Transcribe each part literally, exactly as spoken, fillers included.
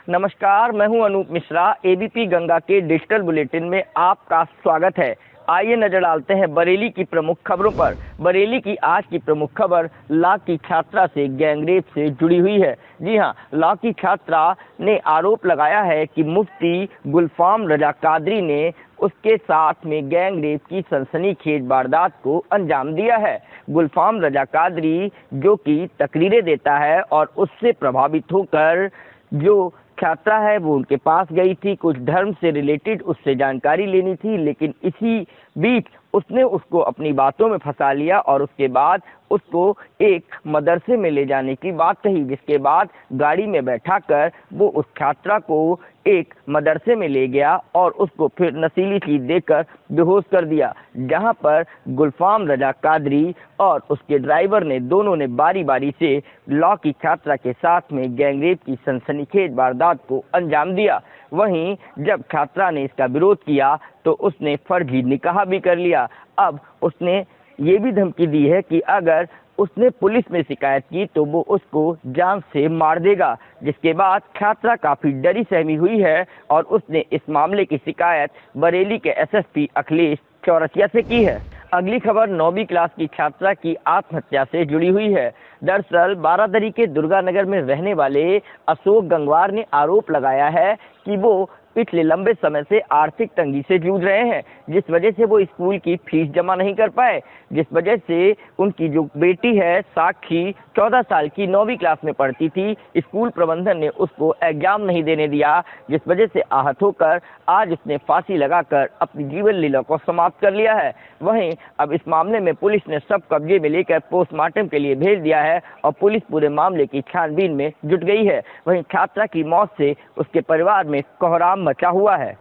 नमस्कार, मैं हूं अनूप मिश्रा। एबीपी गंगा के डिजिटल बुलेटिन में आपका स्वागत है। आइए नजर डालते हैं बरेली की प्रमुख खबरों पर। बरेली की आज की प्रमुख खबर लॉ की छात्रा से गैंगरेप से जुड़ी हुई है। जी हां, लॉ की छात्रा ने आरोप लगाया है कि मुफ्ती गुलफाम रजा कादरी ने उसके साथ में गैंगरेप की सनसनीखेज वारदात को अंजाम दिया है। गुलफाम रजा कादरी जो कि तकरीरें देता है और उससे प्रभावित होकर जो छात्रा है वो उनके पास गई थी, कुछ धर्म से रिलेटेड उससे जानकारी लेनी थी, लेकिन इसी बीच उसने उसको अपनी बातों में फंसा लिया और उसके बाद उसको एक मदरसे में ले जाने की बात कही, जिसके बाद गाड़ी में बैठाकर वो उस छात्रा को एक मदरसे में ले गया और उसको फिर नशीली चीज देकर बेहोश कर दिया, जहां पर गुलफाम रजा कादरी और उसके ड्राइवर ने दोनों ने बारी बारी से लॉ की छात्रा के साथ में गैंगरेप की सनसनीखेज वारदात को अंजाम दिया। वहीं जब छात्रा ने इसका विरोध किया तो उसने फर्जी निकाह भी कर लिया। अब उसने ये भी धमकी दी है कि अगर उसने पुलिस में शिकायत की तो वो उसको जान से मार देगा, जिसके बाद छात्रा काफी डरी सहमी हुई है और उसने इस मामले की शिकायत बरेली के एसएसपी अखिलेश चौरसिया से की है। अगली खबर नौवीं क्लास की छात्रा की आत्महत्या से जुड़ी हुई है। दरअसल बारादरी के दुर्गानगर में रहने वाले अशोक गंगवार ने आरोप लगाया है कि वो पिछले लंबे समय से आर्थिक तंगी से जूझ रहे हैं, जिस वजह से वो स्कूल की फीस जमा नहीं कर पाए, जिस वजह से उनकी जो बेटी है साक्षी चौदह साल की नौवीं क्लास में पढ़ती थी, स्कूल प्रबंधन ने उसको एग्जाम नहीं देने दिया, जिस वजह से आहत होकर आज उसने फांसी लगाकर अपनी जीवन लीला को समाप्त कर लिया है। वहीं अब इस मामले में पुलिस ने सब कब्जे में लेकर पोस्टमार्टम के लिए भेज दिया है और पुलिस पूरे मामले की छानबीन में जुट गई है। वहीं छात्रा की मौत से उसके परिवार में कोहराम मचा हुआ है।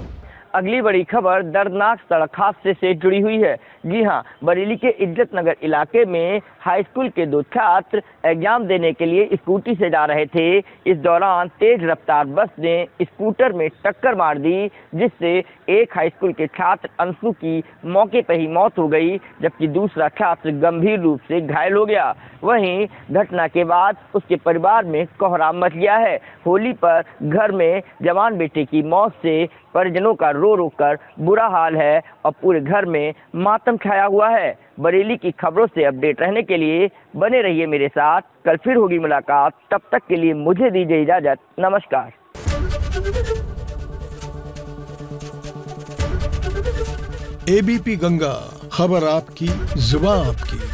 अगली बड़ी खबर दर्दनाक सड़क हादसे से जुड़ी हुई है। जी हां, बरेली के इज्जत नगर इलाके में हाई स्कूल के दो छात्र एग्जाम देने के लिए स्कूटी से जा रहे थे। इस दौरान तेज रफ्तार बस ने स्कूटर में टक्कर मार दी, जिससे एक हाई स्कूल के छात्र अंशु की मौके पर ही मौत हो गई, जबकि दूसरा छात्र गंभीर रूप से घायल हो गया। वहीं घटना के बाद उसके परिवार में कोहराम मच गया है। होली पर घर में जवान बेटे की मौत से परिजनों का रो रो कर बुरा हाल है और पूरे घर में मातम छाया हुआ है। बरेली की खबरों से अपडेट रहने के लिए बने रहिए मेरे साथ। कल फिर होगी मुलाकात, तब तक के लिए मुझे दीजिए इजाजत। नमस्कार। एबीपी गंगा, खबर आपकी, जुबान आपकी।